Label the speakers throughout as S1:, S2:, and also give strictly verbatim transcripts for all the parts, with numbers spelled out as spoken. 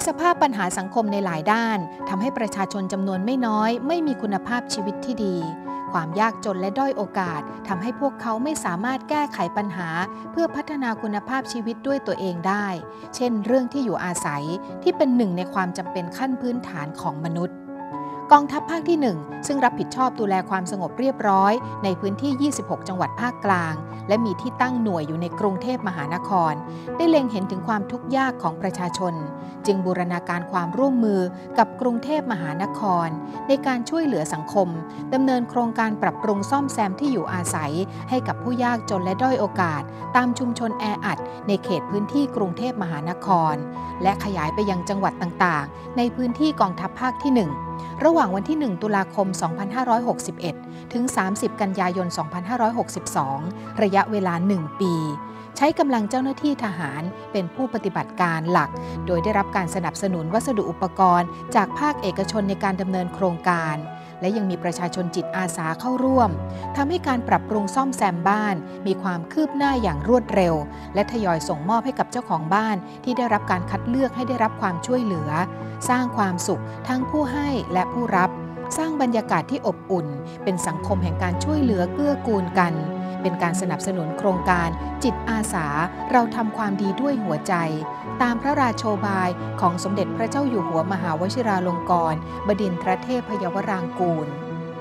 S1: สภาพปัญหาสังคมในหลายด้านทำให้ประชาชนจำนวนไม่น้อยไม่มีคุณภาพชีวิตที่ดีความยากจนและด้อยโอกาสทำให้พวกเขาไม่สามารถแก้ไขปัญหาเพื่อพัฒนาคุณภาพชีวิตด้วยตัวเองได้เช่นเรื่องที่อยู่อาศัยที่เป็นหนึ่งในความจำเป็นขั้นพื้นฐานของมนุษย์กองทัพภาคที่หนึ่งซึ่งรับผิดชอบดูแลความสงบเรียบร้อยในพื้นที่ยี่สิบหกจังหวัดภาคกลางและมีที่ตั้งหน่วยอยู่ในกรุงเทพมหานครได้เล็งเห็นถึงความทุกข์ยากของประชาชนจึงบูรณาการความร่วมมือกับกรุงเทพมหานครในการช่วยเหลือสังคมดำเนินโครงการปรับปรุงซ่อมแซมที่อยู่อาศัยให้กับผู้ยากจนและด้อยโอกาสตามชุมชนแออัดในเขตพื้นที่กรุงเทพมหานครและขยายไปยังจังหวัดต่างๆในพื้นที่กองทัพภาคที่หนึ่งระหว่างวันที่หนึ่งตุลาคมสองพันห้าร้อยหกสิบเอ็ดถึงสามสิบกันยายนสองพันห้าร้อยหกสิบสองระยะเวลาหนึ่งปีใช้กำลังเจ้าหน้าที่ทหารเป็นผู้ปฏิบัติการหลักโดยได้รับการสนับสนุนวัสดุอุปกรณ์จากภาคเอกชนในการดำเนินโครงการและยังมีประชาชนจิตอาสาเข้าร่วมทำให้การปรับปรุงซ่อมแซมบ้านมีความคืบหน้าอย่างรวดเร็วและทยอยส่งมอบให้กับเจ้าของบ้านที่ได้รับการคัดเลือกให้ได้รับความช่วยเหลือสร้างความสุขทั้งผู้ให้และผู้รับสร้างบรรยากาศที่อบอุ่นเป็นสังคมแห่งการช่วยเหลือเกื้อกูลกันเป็นการสนับสนุนโครงการจิตอาสาเราทำความดีด้วยหัวใจตามพระราโชบายของสมเด็จพระเจ้าอยู่หัวมหาวชิราลงกรณ์บดินทรเทพยวรางกูล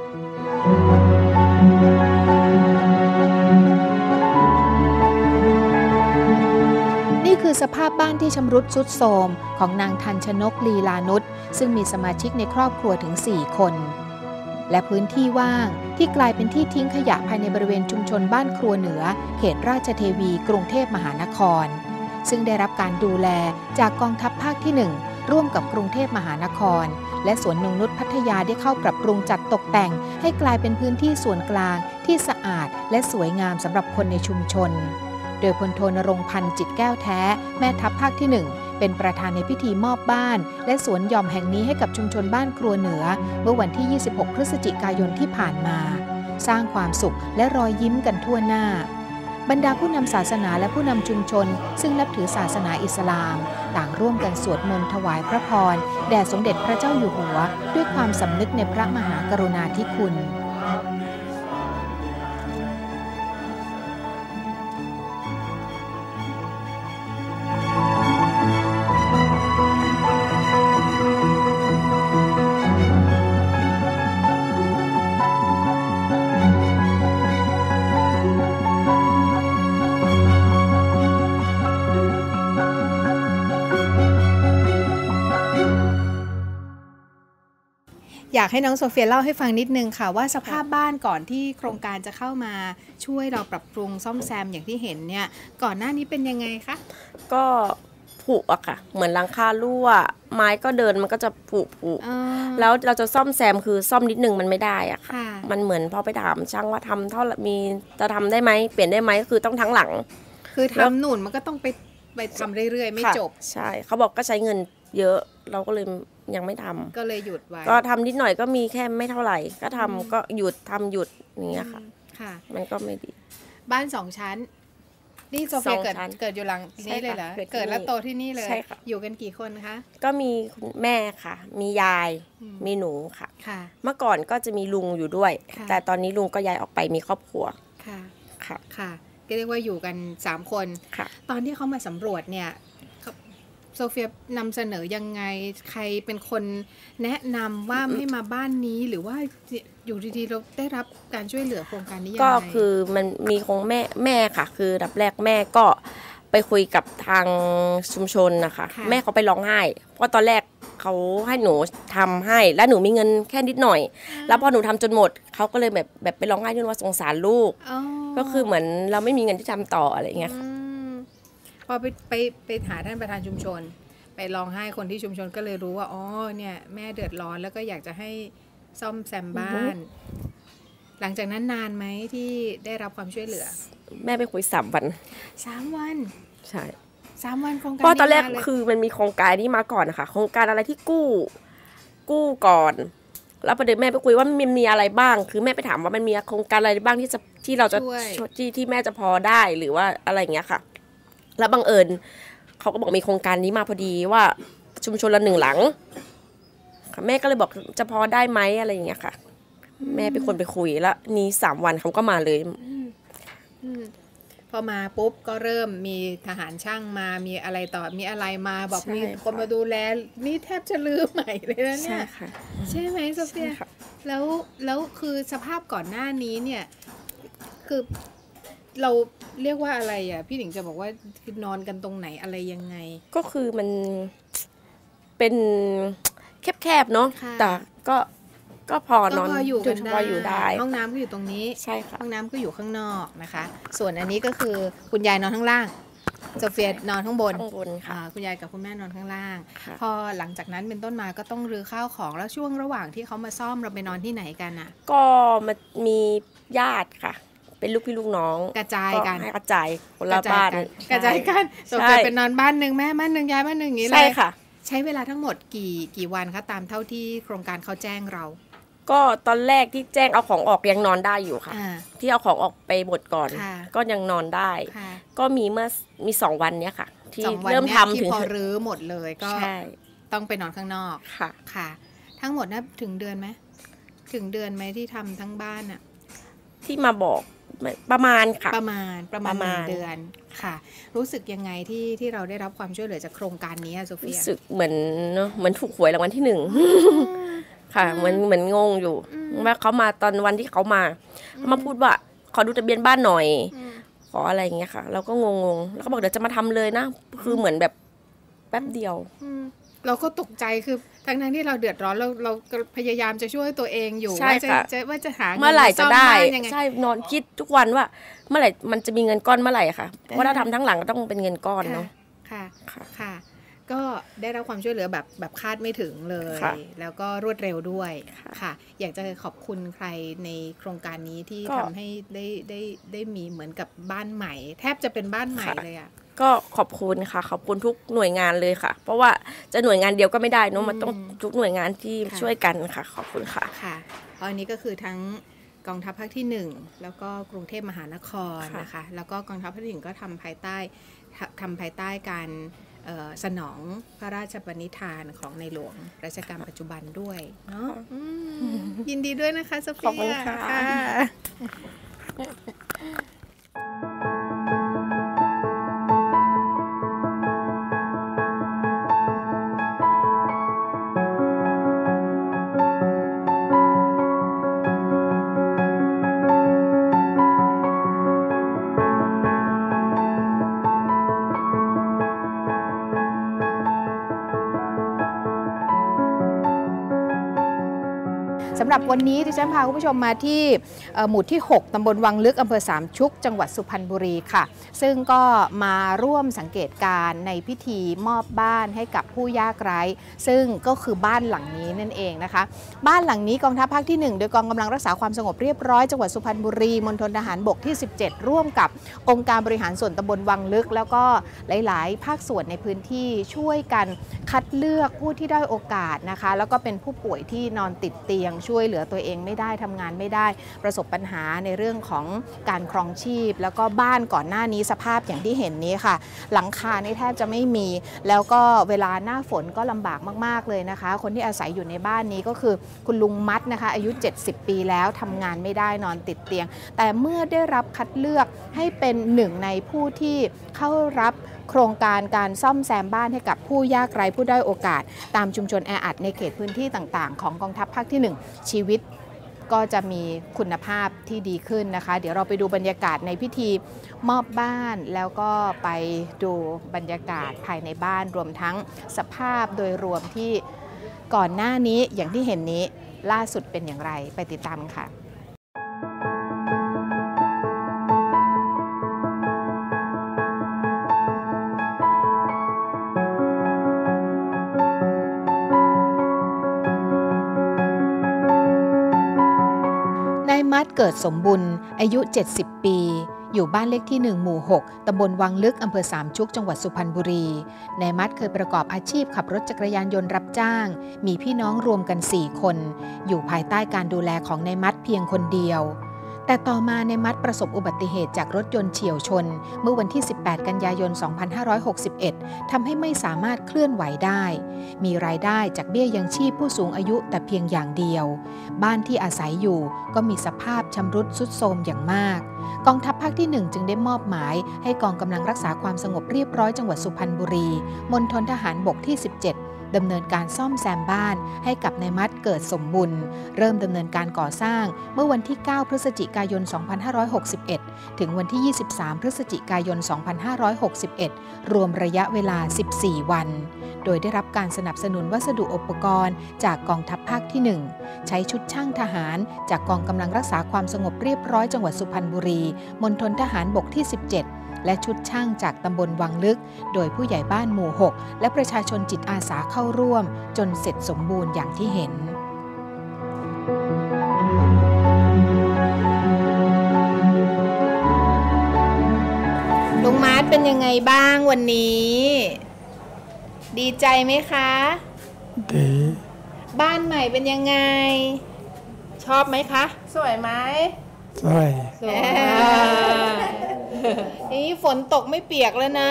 S1: นี่คือสภาพบ้านที่ชำรุดทรุดโทรมของนางทันชนกลีลานุชซึ่งมีสมาชิกในครอบครัวถึงสี่คนและพื้นที่ว่างที่กลายเป็นที่ทิ้งขยะภายในบริเวณชุมชนบ้านครัวเหนือเขตราชเทวีกรุงเทพมหานครซึ่งได้รับการดูแลจากกองทัพภาคที่หนึ่งร่วมกับกรุงเทพมหานครและสวนนงนุชพัทยาได้เข้าปรับปรุงจัดตกแต่งให้กลายเป็นพื้นที่ส่วนกลางที่สะอาดและสวยงามสำหรับคนในชุมชนโดยพลโทนรงค์พันธ์จิตแก้วแท้แม่ทัพภาคที่หนึ่งเป็นประธานในพิธีมอบบ้านและสวนหย่อมแห่งนี้ให้กับชุมชนบ้านครัวเหนือเมื่อวันที่ยี่สิบหกพฤศจิกายนที่ผ่านมาสร้างความสุขและรอยยิ้มกันทั่วหน้าบรรดาผู้นำศาสนาและผู้นำชุมชนซึ่งนับถือศาสนาอิสลามต่างร่วมกันสวดมนต์ถวายพระพรแด่สมเด็จพระเจ้าอยู่หัวด้วยความสำนึกในพระมหากรุณาธิคุณอยากให้น้องโซเฟียเล่าให้ฟังนิดนึงค่ะว่าสภาพบ้านก่อนที่โครงการจะเข้ามาช่วยเราปรับปรุงซ่อมแซมอย่างที่เห็นเนี่ยก่อนหน้านี้เป็นยังไงคะ
S2: ก็ผุอะค่ะเหมือนหลังคารั่วไม้ก็เดินมันก็จะผุผุแล้วเราจะซ่อมแซมคือซ่อมนิดนึงมันไม่ได้อะค่ะมันเหมือนพอไปถามช่างว่าทำเท่ามีจะทำได้ไหมเปลี่ยนได้ไหมก็คือต้องทั้งหลัง
S1: คือทำหนุนมันก็ต้องไปไปทำเรื่อยๆไม่จบ
S2: ใช่เขาบอกก็ใช้เงินเยอะเราก็เลยยังไม่ทำ
S1: ก็เลยหยุดไว้
S2: ก็ทำนิดหน่อยก็มีแค่ไม่เท่าไหร่ก็ทำก็หยุดทำหยุดอย่างเงี้ยค่ะค่ะมันก็ไม่ดี
S1: บ้านสองชั้นนี่โซเฟียเกิดเกิดอยู่หลังนี้เลยเหรอเกิดแล้วโตที่นี่เลยอยู่กันกี่คนคะ
S2: ก็มีแม่ค่ะมียายมีหนูค่ะเมื่อก่อนก็จะมีลุงอยู่ด้วยแต่ตอนนี้ลุงก็ย้ายออกไปมีครอบครัว
S1: ค่ะค่ะค่ะก็เรียกว่าอยู่กันสามคนตอนที่เขามาสำรวจเนี่ยโซเฟียนำเสนอยังไงใครเป็นคนแนะนำว่าให้มาบ้านนี้หรือว่าอยู่ดีๆเราได้รับการช่วยเหลือโครงการนี้ยังไง
S2: ก็คือมันมีของแม่แม่ค่ะคือดับแรกแม่ก็ไปคุยกับทางชุมชนนะคะแม่เขาไปร้องไห้เพราะตอนแรกเขาให้หนูทำให้แล้วหนูมีเงินแค่นิดหน่อยแล้วพอหนูทำจนหมดเขาก็เลยแบบแบบไปร้องไห้ด้วยว่าสงสารลูกก็คือเหมือนเราไม่มีเงินที่ทำต่ออะไรอย่างเงี้ย
S1: พอไปไปไปหาท่านประธานชุมชนไปร้องไห้คนที่ชุมชนก็เลยรู้ว่าอ๋อเนี่ยแม่เดือดร้อนแล้วก็อยากจะให้ซ่อมแซมบ้านหลังจากนั้นนานไหมที่ได้รับความช่วยเหลือ
S2: แม่ไปคุยสามวัน
S1: สามวัน
S2: ใช่
S1: สามวันโครงการ
S2: เพราะตอนแรกคือมันมีโครงการนี้มาก่อนนะคะโครงการอะไรที่กู้กู้ก่อนแล้วประเด็นแม่ไปคุยว่ามันมีอะไรบ้างคือแม่ไปถามว่ามันมีโครงการอะไรบ้างที่จะที่เราจะที่ที่แม่จะพอได้หรือว่าอะไรอย่างเงี้ยค่ะแล้วบังเอิญเขาก็บอกมีโครงการนี้มาพอดีว่าชุมชนละหนึ่งหลังค่ะแม่ก็เลยบอกจะพอได้ไหมอะไรอย่างเงี้ยค่ะแม่เป็นคนไปคุยแล้วนี่สามวันเขาก็มาเลย
S1: พอมาปุ๊บก็เริ่มมีทหารช่างมามีอะไรต่อมีอะไรมาบอกมีคนมาดูแลนี่แทบจะลืมใหม่เลยนะเนี่ย
S2: ใช่ค่ะ
S1: ใช่ไหมโซเฟียแล้วแล้วคือสภาพก่อนหน้านี้เนี่ยคือเราเรียกว่าอะไรอ่ะพี่หนิงจะบอกว่านอนกันตรงไหนอะไรยังไง
S2: ก็คือมันเป็นแคบๆเนาะแต่ก็ก็พอนอน
S1: อยู่กันได้
S2: อยู่ได้
S1: ห้องน้ำก็อยู่ตรงนี้
S2: ใช่ค่ะ
S1: ห้องน้ำก็อยู่ข้างนอกนะคะส่วนอันนี้ก็คือคุณยายนอนข้างล่างโซเฟียนอนข้างบน
S2: ข้างบนค่ะ
S1: คุณยายกับคุณแม่นอนข้างล่างพอหลังจากนั้นเป็นต้นมาก็ต้องรื้อข้าวของแล้วช่วงระหว่างที่เขามาซ่อมเราไปนอนที่ไหนกันอ่ะ
S2: ก็มันมีญาติค่ะเป็นลูกพี่ลูกน้อง
S1: กระจายกัน
S2: ให้กระจายคนละบ้าน
S1: กระจายกันโซเฟียเป็นนอนบ้านนึงแม่บ้านนึงยายบ้านนึงอย่างนี้เลย
S2: ใช่ค่ะ
S1: ใช้เวลาทั้งหมดกี่กี่วันคะตามเท่าที่โครงการเขาแจ้งเรา
S2: ก็ตอนแรกที่แจ้งเอาของออกยังนอนได้อยู่ค่ะที่เอาของออกไปหมดก่อนก็ยังนอนได้ก็มีเมื่อมีสองวันเนี้ยค่ะที่เริ่มทำถึง
S1: พอรื้อหมดเลยก็ต้องไปนอนข้างนอก
S2: ค่ะ
S1: ค่ะทั้งหมดนะถึงเดือนไหมถึงเดือนไหมที่ทำทั้งบ้านอะ
S2: ที่มาบอกประมาณค่ะ
S1: ประมาณประมาณหนึ่งเดือนค่ะรู้สึกยังไงที่ที่เราได้รับความช่วยเหลือจากโครงการนี้โซเฟีย
S2: รู้สึกเหมือนเนาะเหมือนถูกหวยรางวัลที่หนึ่งค่ะเหมือนเหมือนงงอยู่ว่าเขามาตอนวันที่เขามาเขามาพูดว่าขอดูทะเบียนบ้านหน่อยขออะไรอย่างเงี้ยค่ะเราก็งงๆแล้วก็บอกเดี๋ยวจะมาทำเลยนะคือเหมือนแบบแป๊บเดียว
S1: เราก็ตกใจคือทั้งนั้นที่เราเดือดร้อนเราเราพยายามจะช่วยตัวเองอยู่ว่าจะว่าจะหา
S2: เมื่อไหร่จะได้ใช่นอนคิดทุกวันว่าเมื่อไหร่มันจะมีเงินก้อนเมื่อไหร่ค่ะเพราะถ้าทำทั้งหลังก็ต้องเป็นเงินก้อนเนาะ
S1: ค่ะค่ะก็ได้รับความช่วยเหลือแบบแบบคาดไม่ถึงเลยแล้วก็รวดเร็วด้วยค่ะอยากจะขอบคุณใครในโครงการนี้ที่ทำให้ได้ได้ได้มีเหมือนกับบ้านใหม่แทบจะเป็นบ้านใหม่เลยอ่ะ
S2: ก็ขอบคุณค่ะขอบคุณทุกหน่วยงานเลยค่ะเพราะว่าจะหน่วยงานเดียวก็ไม่ได้เนอะมันต้องทุกหน่วยงานที่ช่วยกันค่ะขอบคุณค่ะ
S1: ค่ะเพราะอันนี้ก็คือทั้งกองทัพภาคที่หนึ่งแล้วก็กรุงเทพมหานครนะคะแล้วก็กองทัพภาคที่หนึ่งก็ทำภายใต้ทำภายใต้การสนองพระราชปณิธานของในหลวงรัชกาลปัจจุบันด้วยเนาะยินดีด้วยนะคะโซเฟีย
S2: ขอบคุณค่ะ
S1: สำหรับวันนี้ดิฉันพาคุณผู้ชมมาที่หมู่ที่หกตำบลวังลึกอำเภอสามชุกจังหวัดสุพรรณบุรีค่ะซึ่งก็มาร่วมสังเกตการในพิธีมอบบ้านให้กับผู้ยากไร้ซึ่งก็คือบ้านหลังนี้นั่นเองนะคะบ้านหลังนี้กองทัพภาคที่หนึ่งโดยกองกำลังรักษาความสงบเรียบร้อยจังหวัดสุพรรณบุรีมณฑลทหารบกที่สิบเจ็ดร่วมกับองค์การบริหารส่วนตำบลวังลึกแล้วก็หลายๆภาคส่วนในพื้นที่ช่วยกันคัดเลือกผู้ที่ด้อยโอกาสนะคะแล้วก็เป็นผู้ป่วยที่นอนติดเตียงช่วยเหลือตัวเองไม่ได้ทำงานไม่ได้ประสบปัญหาในเรื่องของการครองชีพแล้วก็บ้านก่อนหน้านี้สภาพอย่างที่เห็นนี้ค่ะหลังคานี่แทบจะไม่มีแล้วก็เวลาหน้าฝนก็ลำบากมากๆเลยนะคะคนที่อาศัยอยู่ในบ้านนี้ก็คือคุณลุงมัดนะคะอายุเจ็ดสิบปีแล้วทำงานไม่ได้นอนติดเตียงแต่เมื่อได้รับคัดเลือกให้เป็นหนึ่งในผู้ที่เข้ารับโครงการการซ่อมแซมบ้านให้กับผู้ยากไร้ผู้ด้อยโอกาสตามชุมชนแออัดในเขตพื้นที่ต่างๆของกองทัพภาคที่หนึ่งชีวิตก็จะมีคุณภาพที่ดีขึ้นนะคะเดี๋ยวเราไปดูบรรยากาศในพิธีมอบบ้านแล้วก็ไปดูบรรยากาศภายในบ้านรวมทั้งสภาพโดยรวมที่ก่อนหน้านี้อย่างที่เห็นนี้ล่าสุดเป็นอย่างไรไปติดตามค่ะนายมัดเกิดสมบุญอายุเจ็ดสิบปีอยู่บ้านเลขที่หนึ่งหมู่หกตำบลวังลึกอำเภอสามชุกจังหวัดสุพรรณบุรีนายมัดเคยประกอบอาชีพขับรถจักรยานยนต์รับจ้างมีพี่น้องรวมกันสี่คนอยู่ภายใต้การดูแลของนายมัดเพียงคนเดียวแต่ต่อมาในมัดประสบอุบัติเหตุจากรถยนต์เฉี่ยวชนเมื่อวันที่ สิบแปด กันยายน สองพันห้าร้อยหกสิบเอ็ด ทำให้ไม่สามารถเคลื่อนไหวได้ มีรายได้จากเบี้ยยังชีพผู้สูงอายุแต่เพียงอย่างเดียวบ้านที่อาศัยอยู่ก็มีสภาพชำรุดทรุดโทรมอย่างมากกองทัพภาคที่หนึ่งจึงได้มอบหมายให้กองกำลังรักษาความสงบเรียบร้อยจังหวัดสุพรรณบุรีมณฑลทหารบกที่ สิบเจ็ดดำเนินการซ่อมแซมบ้านให้กับนายมัดเกิดสมบุญเริ่มดำเนินการก่อสร้างเมื่อวันที่ เก้า พฤศจิกายน สองพันห้าร้อยหกสิบเอ็ด ถึงวันที่ ยี่สิบสาม พฤศจิกายน สองพันห้าร้อยหกสิบเอ็ด รวมระยะเวลา สิบสี่ วันโดยได้รับการสนับสนุนวัสดุอุปกรณ์จากกองทัพภาคที่ หนึ่ง ใช้ชุดช่างทหารจากกองกำลังรักษาความสงบเรียบร้อยจังหวัดสุพรรณบุรีมณฑลทหารบกที่ สิบเจ็ดและชุดช่างจากตำบลวังลึกโดยผู้ใหญ่บ้านหมู่ หกและประชาชนจิตอาสาเข้าร่วมจนเสร็จสมบูรณ์อย่างที่เห็นลุงมาร์ทเป็นยังไงบ้างวันนี้ดีใจไหมคะ
S3: ดี
S1: บ้านใหม่เป็นยังไงชอบไหมคะสวยไหม
S3: สวย
S1: สวยนี่ฝนตกไม่เปียกแล้วนะ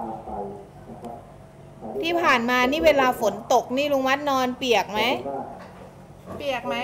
S1: ที่ผ่านมานี่เวลาฝนตกนี่ลุงมัดนอนเปียกไหมเปียกไหม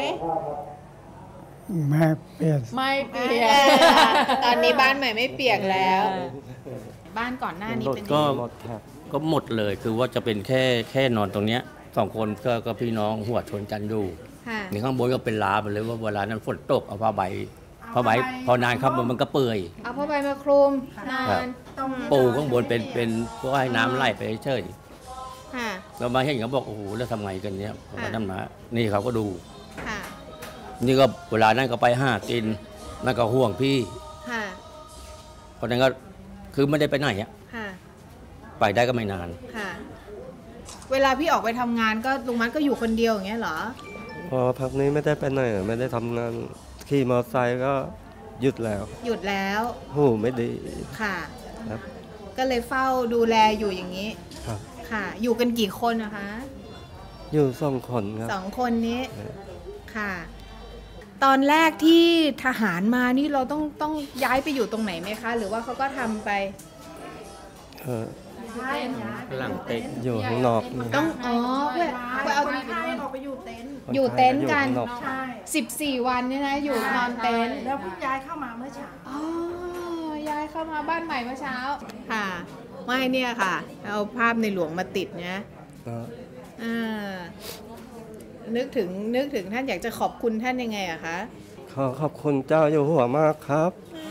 S3: ไม่เปียก
S1: ไม่เปียกตอนนี้บ้านใหม่ไม่เปียกแล้วบ้านก่อนหน้านี้เป็น
S4: ก็ก็หมดเลยคือว่าจะเป็นแค่แค่นอนตรงเนี้ยสองคนก็ก็พี่น้องหัวชนกันอยู่นี่ข้างบนก็เป็นลาไปเลยว่าเวลานั้นฝนตกเอาผ้าใบผ้าใบพอนานครับมันก็เปื่อย
S1: เอาผ้าใบมาคลุมนาน
S4: ปูข้างบนเป็นเป็นเพื่อให้น้ำไหลไปเฉยเรามาเห็นเขาบอกโอ้โหแล้วทำไงกันเนี้ยผมก็นั่นมานี่เขาก็ดูนี่ก็เวลานั้นก็ไปห้ากินนั่นก็ห่วงพี่เพราะนั้นก็คือไม่ได้ไปไหนอ่ะไปได้ก็ไม่นาน
S1: เวลาพี่ออกไปทำงานก็ลุงมัดก็อยู่คนเดียวอย่างเงี้ยเหรอ
S3: พอพักนี้ไม่ได้ไปไหนไม่ได้ทำงานขี่มอเตอร์ไซค์ก็หยุดแล้ว
S1: หยุดแล้ว
S3: หูไม่ดี
S1: ค่ะครับก็เลยเฝ้าดูแลอยู่อย่างนี้ครับค่ะอยู่กันกี่คนนะคะ
S3: อยู่สองคนครับ
S1: สองคนนี้ค่ะตอนแรกที่ทหารมานี่เราต้องต้องย้ายไปอยู่ตรงไหนไหมคะหรือว่าเขาก็ทำไป
S3: เออ
S4: หลังเต็นท์
S3: อยู่ข้างนอก
S1: ต้องอ๋อเพื่อเพื่อเอาออกไปอยู่เต็นท์อยู่เต็นท์กันสิบสี่วันเนี่ยนะอยู่นอนเต็นท์
S5: แล้วเพิ่งย้ายเข้ามาเมื่อเช้า
S1: อ๋อย้ายเข้ามาบ้านใหม่เมื่อเช้าค่ะไม่เนี่ยค่ะเอาภาพในหลวงมาติดนะอ่านึกถึงนึกถึงท่านอยากจะขอบคุณท่านยังไงอะคะ
S3: ขอขอบคุณเจ้าอยู่หัวมากครับ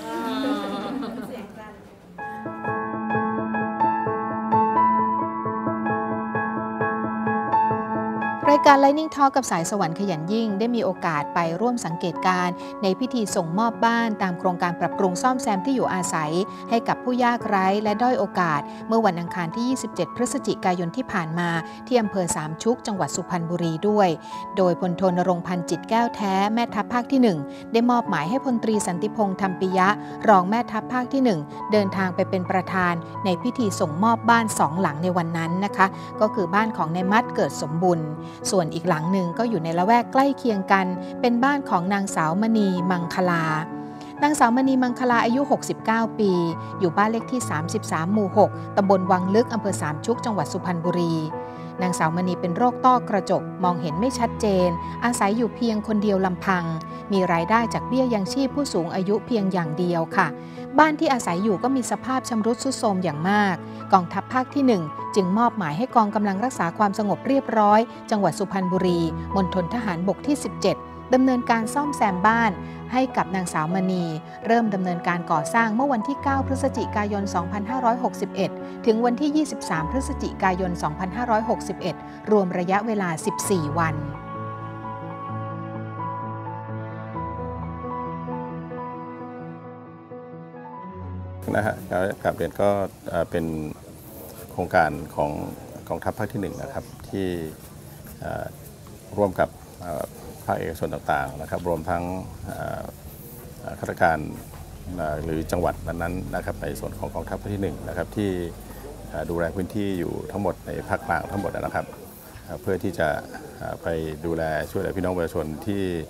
S1: รายการ Lightning Talk กับสายสวรรค์ขยันยิ่งได้มีโอกาสไปร่วมสังเกตการณ์ในพิธีส่งมอบบ้านตามโครงการปรับปรุงซ่อมแซมที่อยู่อาศัยให้กับผู้ยากไร้และด้อยโอกาสเมื่อวันอังคารที่ ยี่สิบเจ็ด พฤศจิกายนที่ผ่านมาที่อำเภอสามชุกจังหวัดสุพรรณบุรีด้วยโดยพลโทนรงค์พันธ์จิตแก้วแท้แม่ทัพภาคที่ หนึ่งได้มอบหมายให้พลตรีสันติพงษ์ธรรมปิยะรองแม่ทัพภาคที่ หนึ่งเดินทางไปเป็นประธานในพิธีส่งมอบบ้านสองหลังในวันนั้นนะคะก็คือบ้านของนายมัดเกิดสมบุญส่วนอีกหลังหนึ่งก็อยู่ในละแวกใกล้เคียงกันเป็นบ้านของนางสาวมณีมังคลานางสาวมณีมังคลาอายุหกสิบเก้าปีอยู่บ้านเลขที่สามสิบสามหมู่หกตำบลวังลึกอำเภอสามชุกจังหวัดสุพรรณบุรีนางสาวมณีเป็นโรคต้อกระจกมองเห็นไม่ชัดเจนอาศัยอยู่เพียงคนเดียวลำพังมีรายได้จากเบี้ยยังชีพผู้สูงอายุเพียงอย่างเดียวค่ะบ้านที่อาศัยอยู่ก็มีสภาพชำรุดทรุดโทรมอย่างมากกองทัพภาคที่ หนึ่งจึงมอบหมายให้กองกำลังรักษาความสงบเรียบร้อยจังหวัดสุพรรณบุรีมณฑลทหารบกที่ สิบเจ็ดดำเนินการซ่อมแซมบ้านให้กับนางสาวมณีเริ่มดำเนินการก่อสร้างเมื่อวันที่ เก้า พฤศจิกายน สองพันห้าร้อยหกสิบเอ็ด ถึงวันที่ ยี่สิบสาม พฤศจิกายน สองพันห้าร้อยหกสิบเอ็ด รวมระยะเวลา สิบสี่ วัน
S6: นะฮะกับเรียนก็เป็นโครงการของกองทัพภาคที่หนึ่งนะครับที่ร่วมกับภาคเอกชนต่างๆนะครับรวมทั้งข้าราชการหรือจังหวัดนั้นๆนะครับในส่วนของกองทัพภาคที่หนึ่งนะครับที่ดูแลพื้นที่อยู่ทั้งหมดในภาคกลางทั้งหมดนะครับเพื่อที่จะไปดูแลช่วยเหลือพี่น้องประชาชนที่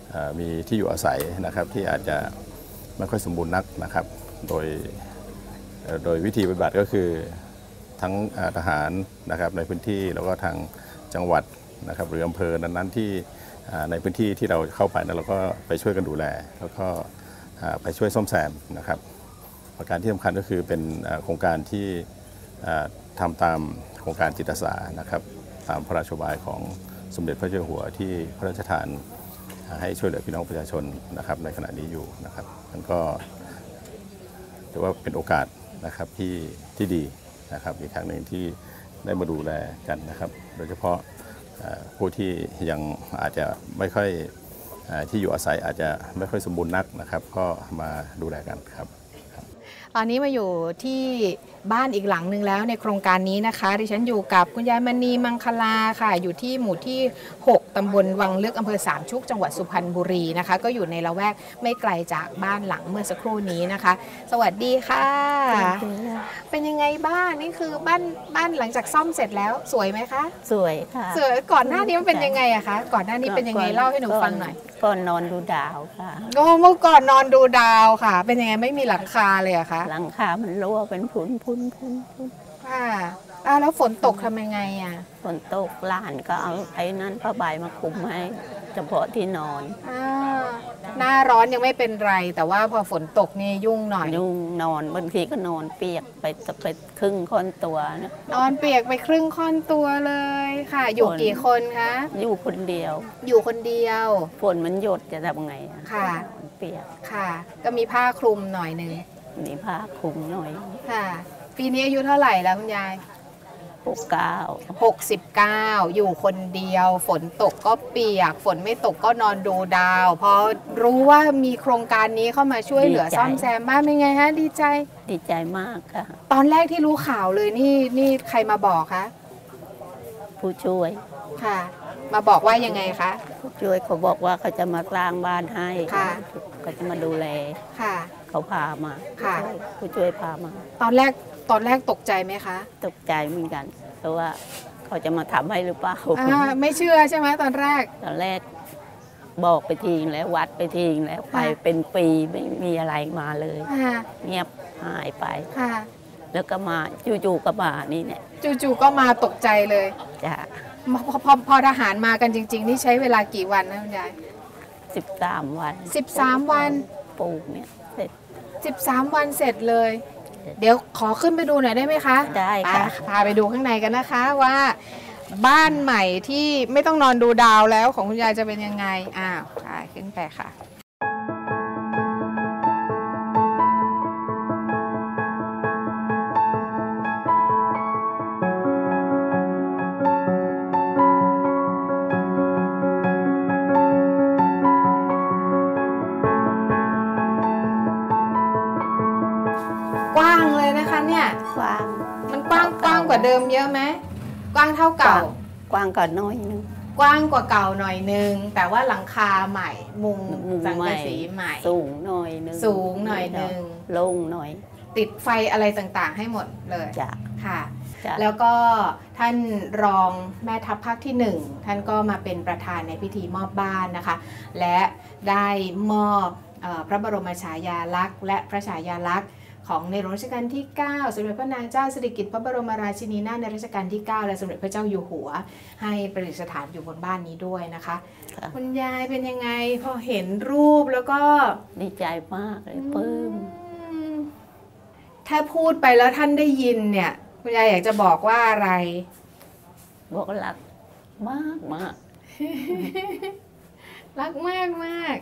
S6: มีที่อยู่อาศัยนะครับที่อาจจะไม่ค่อยสมบูรณ์นักนะครับโดยโดยวิธีปฏิบัติก็คือทั้งทหารนะครับในพื้นที่แล้วก็ทางจังหวัดนะครับหรืออำเภอนั้นๆที่ในพื้นที่ที่เราเข้าไปนั้นเราก็ไปช่วยกันดูแลแล้วก็ไปช่วยซ่อมแซมนะครับประการที่สำคัญก็คือเป็นโครงการที่ทำตามโครงการจิตอาสานะครับตามพระราชบายของสมเด็จพระเจ้าอยู่หัวที่พระราชทานให้ช่วยเหลือพี่น้องประชาชนนะครับในขณะนี้อยู่นะครับมันก็ถือว่าเป็นโอกาสนะครับที่ที่ดีนะครับอีกครั้งหนึ่งที่ได้มาดูแลกันนะครับโดยเฉพาะผู้ที่ยังอาจจะไม่ค่อยที่อยู่อาศัยอาจจะไม่ค่อยสมบูรณ์นักนะครับก็มาดูแลกันครับ
S1: ตอนนี้มาอยู่ที่บ้านอีกหลังหนึ่งแล้วในโครงการนี้นะคะดิฉันอยู่กับคุณยายมณีมังคลาค่ะอยู่ที่หมู่ที่หกตำบลวังลึกอำเภอสามชุกจังหวัดสุพรรณบุรีนะคะก็อยู่ในละแวกไม่ไกลจากบ้านหลังเมื่อสักครู่นี้นะคะสวัสดีค่ะเป็นยังไงบ้านนี่คือบ้านบ้านหลังจากซ่อมเสร็จแล้วสวยไหมคะ
S5: สวยค่ะ
S1: สวยก่อนหน้านี้มันเป็นยังไงอะคะก่อนหน้านี้เป็นยังไงเล่าให้หนูฟังหน่อย
S5: ก่อนนอนดูดาวค่ะ
S1: โอ้เมื่อก่อนนอนดูดาวค่ะเป็นยังไงไม่มีหลังคาเลยอะคะ
S5: หลังคามันรั่วเป็นพุนพุนพุนพุน
S1: ค่ะอ้าวแล้วฝนตกทำยังไงอะ
S5: ฝนตกหลานก็เอาไอ้นั้นผ้าใบมาคลุมให้เฉพาะที่นอน
S1: อ่าหน้าร้อนยังไม่เป็นไรแต่ว่าพอฝนตกนี่ยุ่งหน่อย
S5: ยุ่งนอนบางทีก็นอนเปียกไปไปครึ่งค่อนตัวนะ
S1: นอนเปียกไปครึ่งค่อนตัวเลยค่ะอยู่กี่คนคะ
S5: อยู่คนเดียว
S1: อยู่คนเดียว
S5: ฝนมันหยดจะทำไง
S1: ค่ะ
S5: เปียก
S1: ค่ะก็มีผ้าคลุมหน่อยนึง
S5: มีผ้าคลุมหน่อย
S1: ค่ะปีนี้อายุเท่าไหร่แล้วคุณยาย
S5: หกเก้า
S1: หกสิบเก้าอยู่คนเดียวฝนตกก็เปียกฝนไม่ตกก็นอนดูดาวพอรู้ว่ามีโครงการนี้เข้ามาช่วยเหลือซ่อมแซมบ้านเป็นไงฮะดีใจ
S5: ดีใจมากค่ะ
S1: ตอนแรกที่รู้ข่าวเลยนี่นี่ใครมาบอกคะ
S5: ผู้ช่วย
S1: ค่ะมาบอกว่ายังไงคะ
S5: ผู้ช่วยเขาบอกว่าเขาจะมาสร้างบ้านให้
S1: ค่ะ
S5: เขาจะมาดูแล
S1: ค่ะ
S5: เขาพามา
S1: ค่ะ
S5: ผู้ช่วยพามา
S1: ตอนแรกตอนแรกตกใจไหมคะ
S5: ตกใจเหมือนกันเพราะว่าเขาจะมาทำให้หรือเปล่า
S1: ไม่เชื่อใช่ไหมตอนแรก
S5: ตอนแรกบอกไปทีแล้ววัดไปทีแล้วไปเป็นปีไม่มีอะไรมาเลยเงียบหายไปแล้วก็มาจู่ๆก็มานี่เนี่ย
S1: จู่ๆก็มาตกใจเลย
S5: จ้ะ
S1: พอพอพอทหารมากันจริงๆนี่ใช้เวลากี่วันนะคุณยาย
S5: สิบสามวัน
S1: สิบสามวัน
S5: ปลูกเนี่ยเสร็จ
S1: สิบสามวันเสร็จเลยเดี๋ยวขอขึ้นไปดูหน่อยได้ไหมคะ
S5: ได้ค่ะ
S1: พาไปดูข้างในกันนะคะว่าบ้านใหม่ที่ไม่ต้องนอนดูดาวแล้วของคุณยายจะเป็นยังไงอ้าวไปขึ้นไปค่ะกว้างเลยนะคะเนี่ย
S5: กว้าง
S1: มันกว้างกว้างกว่าเดิมเยอะไหมกว้างเท่าเก่
S5: ากว้างกว่าน้อยนึง
S1: กว้างกว่าเก่าหน่อยนึงแต่ว่าหลังคาใหม่มุงสังกะสีใหม่
S5: สูงหน่อยนึง
S1: สูงหน่อยนึง
S5: โล่งหน่อย
S1: ติดไฟอะไรต่างๆให้หมดเลย
S5: จ้ะ
S1: ค่ะแล้วก็ท่านรองแม่ทัพภาคที่หนึ่งท่านก็มาเป็นประธานในพิธีมอบบ้านนะคะและได้มอบพระบรมฉายาลักษณ์และพระฉายาลักษณ์ของในหลวงรัชกาลที่เก้าสมเด็จพระนางเจ้าสิริกิติ์พระบรมราชินีนาถในรัชกาลที่เก้าและสมเด็จพระเจ้าอยู่หัวให้ประดิษฐานอยู่บนบ้านนี้ด้วยนะคะคุณยายเป็นยังไงพอเห็นรูปแล้วก็
S5: ดีใจมากเลยปลื้ม
S1: ถ้าพูดไปแล้วท่านได้ยินเนี่ยคุณยายอยากจะบอกว่าอะไร
S5: บอกรักมากมาก
S1: รักมากมาก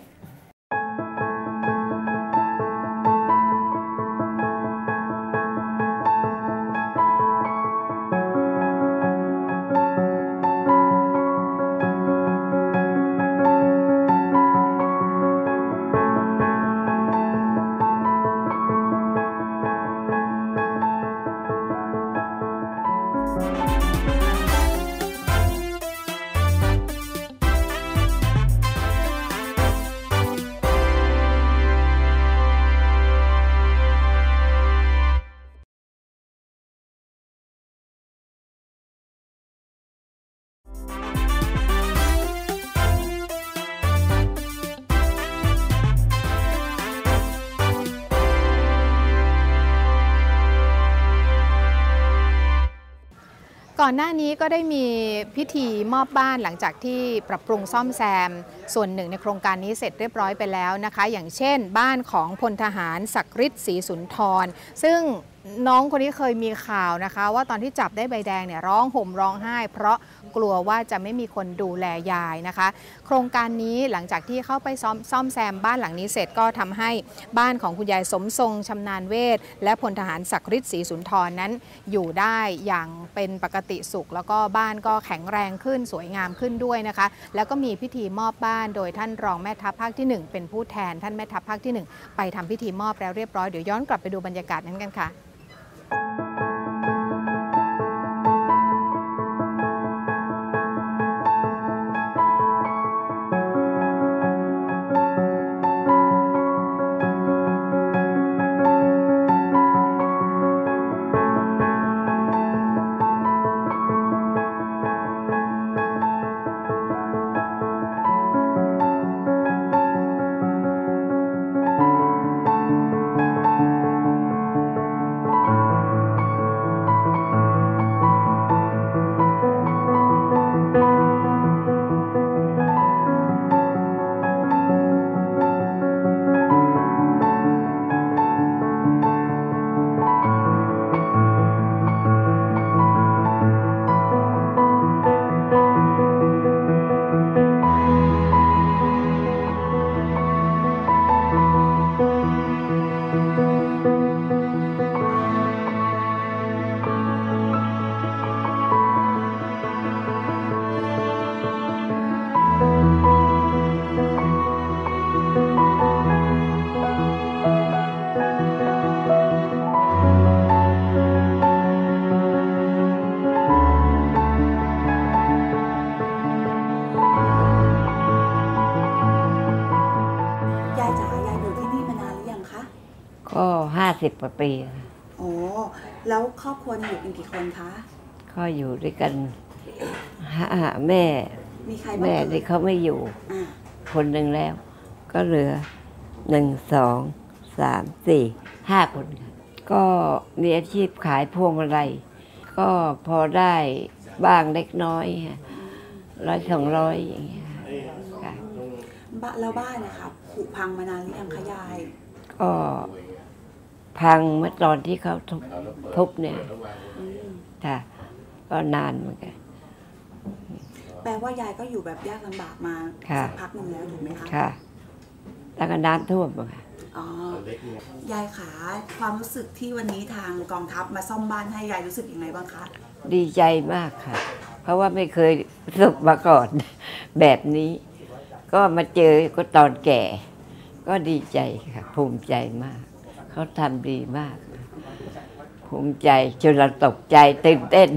S1: ก่อนหน้านี้ก็ได้มีพิธีมอบบ้านหลังจากที่ปรับปรุงซ่อมแซมส่วนหนึ่งในโครงการนี้เสร็จเรียบร้อยไปแล้วนะคะอย่างเช่นบ้านของพลทหารศักดิ์ฤทธิ์ศรีสุนทรซึ่งน้องคนนี้เคยมีข่าวนะคะว่าตอนที่จับได้ใบแดงเนี่ยร้องห่มร้องไห้เพราะกลัวว่าจะไม่มีคนดูแลยายนะคะโครงการนี้หลังจากที่เข้าไปซ่อมซ่อมแซมบ้านหลังนี้เสร็จก็ทำให้บ้านของคุณยายสมทรงชำนาญเวชและพลทหารศักดิ์ฤทธิ์ศรีสุนทรนั้นอยู่ได้อย่างเป็นปกติสุขแล้วก็บ้านก็แข็งแรงขึ้นสวยงามขึ้นด้วยนะคะแล้วก็มีพิธีมอบบ้านโดยท่านรองแม่ทัพภาคที่หนึ่งเป็นผู้แทนท่านแม่ทัพภาคที่หนึ่งไปทำพิธีมอบแล้วเรียบร้อยเดี๋ยวย้อนกลับไปดูบรรยากาศนั้นกันค่ะ
S7: ก็ห้าสิบกว่าปี
S8: โอ้แล้วครอบครัวอยู่กันกี่คนคะ
S7: ก็อยู่ด้วยกันห้าแม่
S8: มีใคร
S7: แม่ที่เขาไม่อยู่คนหนึ่งแล้ว ก็เหลือหนึ่งสองสามสี่ห้าคนก็มีอาชีพขายพวงมาลัยก็พอได้บ้างเล็กน้อยร้อยสองร้อยอย่างเงี้ยค่ะ
S8: แล้วบ้านนะคะผุพังมานานหรือยังคะยาย
S7: ก็พังเมื่อตอนที่เขาทุบทุบเนี่ยค่ะก็นานเหมือนกัน
S8: แปลว่ายายก็อยู่แบบยากลำบากมาสักพักหนึ่งแล้วถูกไหมคะ
S7: ค่ะแล้วก็น้ำท่วมค่ะ
S8: อ๋อยายขาความรู้สึกที่วันนี้ทางกองทัพมาซ่อมบ้านให้ยายรู้สึกยังไงบ้างคะ
S7: ดีใจมากค่ะเพราะว่าไม่เคยประสบมาก่อนแบบนี้ก็มาเจอก็ตอนแก่ก็ดีใจค่ะภูมิใจมากเขาทำดีมากภูมิใจจนเราตกใจตื่นเต้น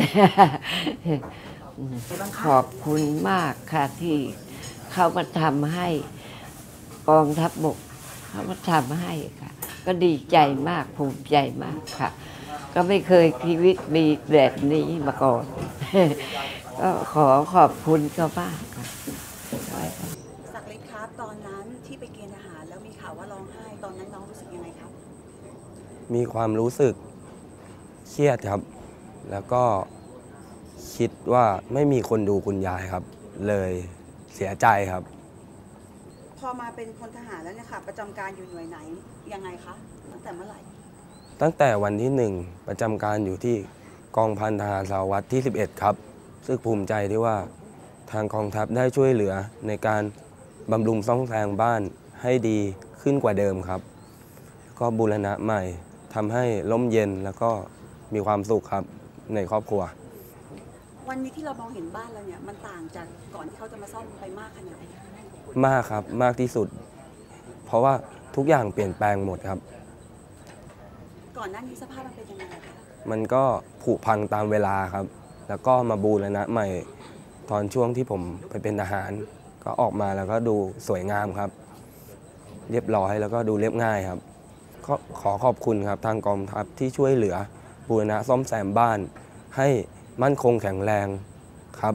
S7: ขอบคุณมากค่ะที่เขามาทำให้กองทัพบกเขามาทำให้ค่ะก็ดีใจมากภูมิใจมากค่ะก็ไม่เคยชีวิตมีแบบนี้มาก่อนก็ขอขอบคุณเขามากค่ะ
S8: ศักดิ์ฤทธิ์ครับตอนนั้นที่ไปเกณฑ์ทหารแล้วมีข่าวว่าร้องไห้ตอนนั้นน้องรู้สึกยังไงครับ
S3: มีความรู้สึกเครียดครับแล้วก็คิดว่าไม่มีคนดูคุณยายครับเลยเสียใจครับ
S8: พอมาเป็นพลทหารแล้วเนี่ยค่ะประจำการอยู่หน่วยไหนยังไงคะตั้งแต่เมื่อไหร่
S3: ตั้งแต่วันที่หนึ่งประจำการอยู่ที่กองพันทหารสารวัตรที่สิบเอ็ดครับซึ่งภูมิใจที่ว่าทางกองทัพได้ช่วยเหลือในการบำรุงซ่อมแซมบ้านให้ดีขึ้นกว่าเดิมครับก็บูรณะใหม่ทำให้ร่มเย็นแล้วก็มีความสุขครับในครอบครัว
S8: วันนี้ที่เรามองเห็นบ้านเราเนี่ยมันต่างจากก่อนที่เขาจะมาซ่อมไปมากขนาดไหน
S3: มากครับมากที่สุดเพราะว่าทุกอย่างเปลี่ยนแปลงหมดครับ
S8: ก่อนหน้านี้สภาพมันเป็นยังไงคะ
S3: มันก็ผุพังตามเวลาครับแล้วก็มาบูรณะใหม่ตอนช่วงที่ผมไปเป็นทหารก็ออกมาแล้วก็ดูสวยงามครับเรียบร้อยแล้วก็ดูเรียบง่ายครับก็ขอขอบคุณครับทางกองทัพที่ช่วยเหลือบูรณะซ่อมแซมบ้านให้มั่นคงแข็งแรงครับ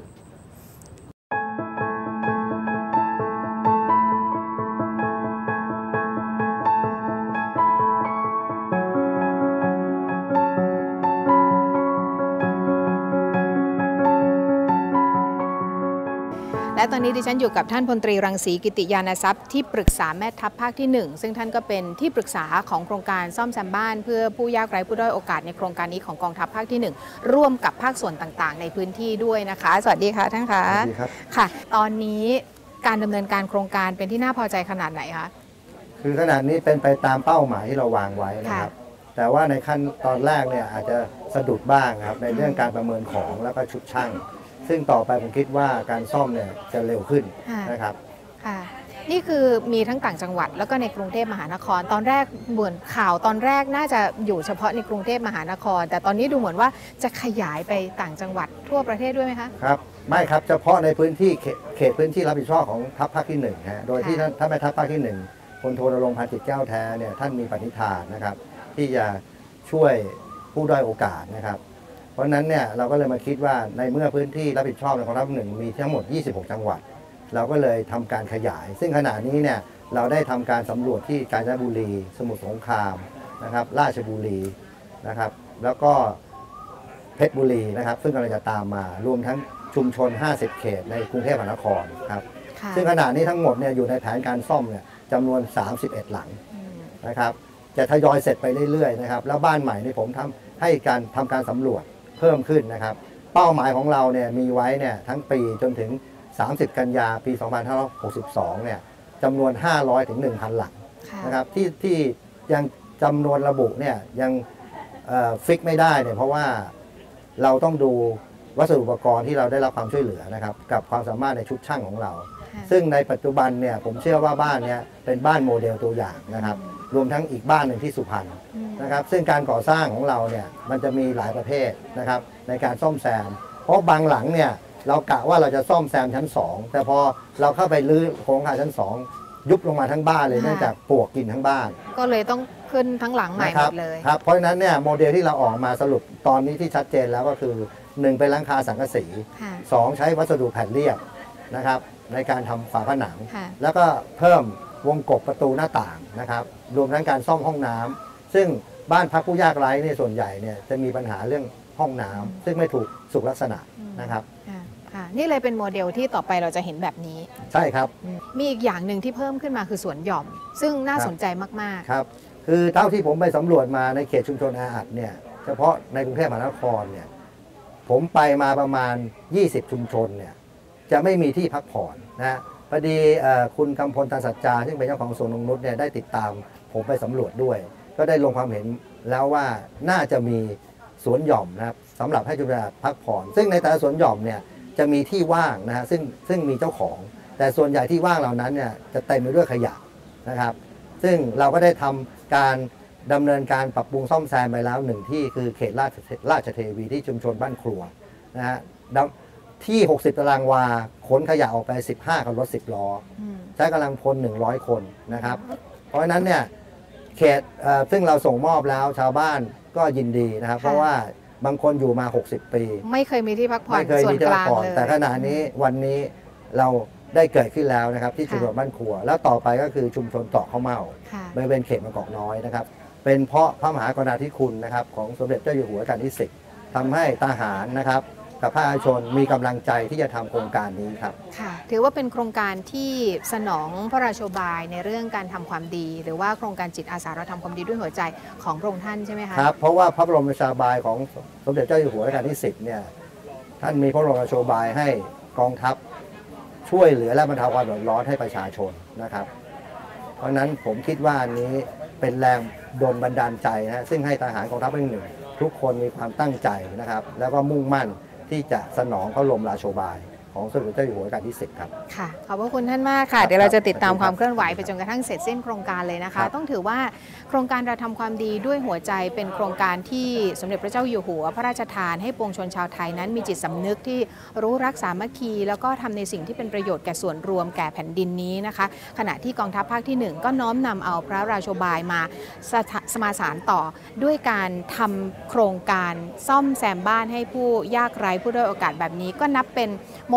S1: และตอนนี้ดิฉันอยู่กับท่านพลตรีรังสีกิติยานทรัพย์ที่ปรึกษาแม่ทัพภาคที่หนึ่งซึ่งท่านก็เป็นที่ปรึกษาของโครงการซ่อมแซมบ้านเพื่อผู้ยากไร้ผู้ด้อยโอกาสในโครงการนี้ของกองทัพภาคที่หนึ่งร่วมกับภาคส่วนต่างๆในพื้นที่ด้วยนะคะสวัสดีค่ะท่านคะสวัสดีครับค่ะตอนนี้การดำเนินการโครงการเป็นที่น่าพอใจขนาดไหนคะ
S9: คือขนาดนี้เป็นไปตามเป้าหมายที่เราวางไว้นะครับแต่ว่าในขั้นตอนแรกเนี่ยอาจจะสะดุดบ้างครับในเรื่องการประเมินของแล้วก็ชุดช่างซึ่งต่อไปผมคิดว่าการซ่อมเนี่ยจะเร็วขึ้นนะครับ
S1: ค่ะนี่คือมีทั้งต่างจังหวัดแล้วก็ในกรุงเทพมหานครตอนแรกเหมือนข่าวตอนแรกน่าจะอยู่เฉพาะในกรุงเทพมหานครแต่ตอนนี้ดูเหมือนว่าจะขยายไปต่างจังหวัดทั่วประเทศด้วยไหมคะ
S9: ครับไม่ครับเฉพาะในพื้นที่เขตพื้นที่รับผิดชอบของทัพภาคที่หนึ่งฮะโดยที่ท่านแม่ทัพภาคที่หนึ่งพลโทนรงค์ พันจิตแก้วแท้เนี่ยท่านมีปณิธานนะครับที่จะช่วยผู้ด้อยโอกาสนะครับเพราะฉะนั้นเนี่ยเราก็เลยมาคิดว่าในเมื่อพื้นที่รับผิดชอบของทัพหนึ่งมีทั้งหมดยี่สิบหกจังหวัดเราก็เลยทำการขยายซึ่งขณะนี้เนี่ยเราได้ทำการสำรวจที่กาญจนบุรีสมุทรสงครามนะครับราชบุรีนะครับแล้วก็เพชรบุรีนะครับซึ่งกำลังจะตามมารวมทั้งชุมชนห้าสิบเขตในกรุงเทพมหานครครับซึ่งขณะนี้ทั้งหมดเนี่ยอยู่ในแผนการซ่อมเนี่ยจำนวนสามสิบเอ็ดหลังนะครับจะทยอยเสร็จไปเรื่อยๆนะครับแล้วบ้านใหม่นี่ผมทำให้การทำการสำรวจเพิ่มขึ้นนะครับเป้าหมายของเราเนี่ยมีไว้เนี่ยทั้งปีจนถึงสามสิบกันยาปีสองพันห้าร้อยหกสิบสองเนี่ยจำนวนห้าร้อยถึงหนึ่งพันหลังนะครับที่ที่ยังจำนวนระบุเนี่ยยังฟิกไม่ได้เนี่ยเพราะว่าเราต้องดูวัสดุอุปกรณ์ที่เราได้รับความช่วยเหลือนะครับกับความสามารถในชุดช่างของเราซึ่งในปัจจุบันเนี่ยผมเชื่อว่าบ้านเนี้ยเป็นบ้านโมเดลตัวอย่างนะครับรวมทั้งอีกบ้านหนึ่งที่สุพรรณนะครับซึ่งการก่อสร้างของเราเนี่ยมันจะมีหลายประเภทนะครับในการซ่อมแซมเพราะบางหลังเนี่ยเรากะว่าเราจะซ่อมแซมชั้นสองแต่พอเราเข้าไปรื้อโครงการชั้นสองยุบลงมาทั้งบ้านเลยเนื่องจากปลวกกินทั้งบ้าน
S1: ก็เลยต้องขึ้นทั้งหลังใหม่หมดเลย
S9: ครับเพราะฉะนั้นเนี่ยโมเดลที่เราออกมาสรุปตอนนี้ที่ชัดเจนแล้วก็คือหนึ่งเป็นหลังคาสังกะสีสองใช้วัสดุแผ่นเรียบนะครับในการทำฝาผนังแล้วก็เพิ่มวงกบประตูหน้าต่างนะครับรวมทั้งการซ่อมห้องน้ำซึ่งบ้านพักผู้ยากไร้เนี่ยส่วนใหญ่เนี่ยจะมีปัญหาเรื่องห้องน้ำซึ่งไม่ถูกสุขลักษณะนะครับ
S1: นี่เลยเป็นโมเดลที่ต่อไปเราจะเห็นแบบนี้
S9: ใช่ครับ
S1: มีอีกอย่างหนึ่งที่เพิ่มขึ้นมาคือสวนหย่อมซึ่งน่าสนใจมาก
S9: ๆครับคือเท่าที่ผมไปสำรวจมาในเขตชุมชนแออัดเนี่ยเฉพาะในกรุงเทพมหานครเนี่ยผมไปมาประมาณยี่สิบชุมชนเนี่ยจะไม่มีที่พักผ่อนนะพอดีคุณกำพลตันสัจจาซึ่งเป็นเจ้าของสวนนงนุชเนี่ยได้ติดตามผมไปสำรวจด้วยก็ได้ลงความเห็นแล้วว่าน่าจะมีสวนหย่อมนะครับสำหรับให้ชุมชนพักผ่อนซึ่งในแต่ละสวนหย่อมเนี่ยจะมีที่ว่างนะฮะซึ่งซึ่งมีเจ้าของแต่ส่วนใหญ่ที่ว่างเหล่านั้นเนี่ยจะเต็มไปด้วยขยะนะครับซึ่งเราก็ได้ทำการดำเนินการปรับปรุงซ่อมแซมไปแล้วหนึ่งที่คือเขตราชราชเทวีที่ชุมชนบ้านครัวนะฮะที่หกสิบตารางวาขนขยะออกไปสิบห้ากับรถสิบล้อใช้กำลังพลหนึ่งร้อยคนนะครับเพราะฉะนั้นเนี่ยเขตซึ่งเราส่งมอบแล้วชาวบ้านก็ยินดีนะครับเพราะว่าบางคนอยู่มาหกสิบปี
S1: ไม่เคยมีที่พักผ่อน
S9: ไม่เคยมีที่พักผ่อนแต่ขณะนี้วันนี้เราได้เกิดขึ้นแล้วนะครับที่ชุมชนบ้านครัวแล้วต่อไปก็คือชุมชนเกาะข้าวเม่าบริเวณเขตบางกอกน้อยนะครับเป็นเพราะพระมหากรุณาธิคุณนะครับของสมเด็จเจ้าอยู่หัวรัชกาลที่สิบทำให้ทหารนะครับกับประชาชนมีกำลังใจที่จะทำโครงการนี้ครับ
S1: ค่ะถือว่าเป็นโครงการที่สนองพระราชบายในเรื่องการทำความดีหรือว่าโครงการจิตอาสาเราทำความดีด้วยหัวใจของพระองค์ท่านใช่ไหมคะ
S9: ครับเพราะว่าพระบรมราชบายของสมเด็จเจ้าอยู่หัวรัชกาลที่สิบเนี่ยท่านมีพระบรมราชบายให้กองทัพช่วยเหลือและบรรเทาความเดือดร้อนให้ประชาชนนะครับเพราะนั้นผมคิดว่านี้เป็นแรงดลบันดาลใจนะซึ่งให้ทหารกองทัพภาคหนึ่งทุกคนมีความตั้งใจนะครับแล้วก็มุ่งมั่นที่จะสนองพระบรมราโชบายของสมเด็จเจ้าอยู่หัวรัชกาลที่สิบครับ
S1: ค่ะขอบพระคุณท่านมากค่ะเดี๋ยวเราจะติดตามความเคลื่อนไหวไปจนกระทั่งเสร็จสิ้นโครงการเลยนะคะต้องถือว่าโครงการเราทำความดีด้วยหัวใจเป็นโครงการที่สมเด็จพระเจ้าอยู่หัวพระราชทานให้ปวงชนชาวไทยนั้นมีจิตสำนึกที่รู้รักสามัคคีแล้วก็ทำในสิ่งที่เป็นประโยชน์แก่ส่วนรวมแก่แผ่นดินนี้นะคะขณะที่กองทัพภาคที่หนึ่งก็น้อมนำเอาพระราโชบายมาสมาสานต่อด้วยการทำโครงการซ่อมแซมบ้านให้ผู้ยากไร้ผู้ด้อยโอกาสแบบนี้ก็นับเป็นโม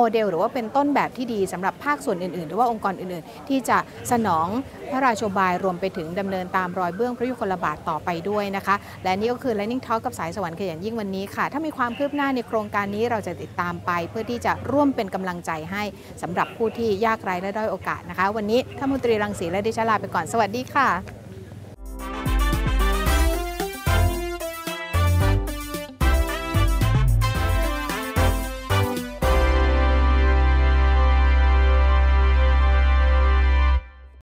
S1: เดลหรือว่าเป็นต้นแบบที่ดีสำหรับภาคส่วนอื่นๆหรือว่าองค์กรอื่นๆที่จะสนองพระราโชบายรวมไปถึงดำเนินตามรอยเบื้องพระยุคลบาทต่อไปด้วยนะคะและนี่ก็คือ Lightning Talk กับสายสวรรค์ขยันยิ่งวันนี้ค่ะถ้ามีความคืบหน้าในโครงการนี้เราจะติดตามไปเพื่อที่จะร่วมเป็นกำลังใจให้สำหรับผู้ที่ยากไร้และด้อยโอกาสนะคะวันนี้ท่านมนตรีรังสีและดิฉันลาไปก่อนสวัสดีค่ะ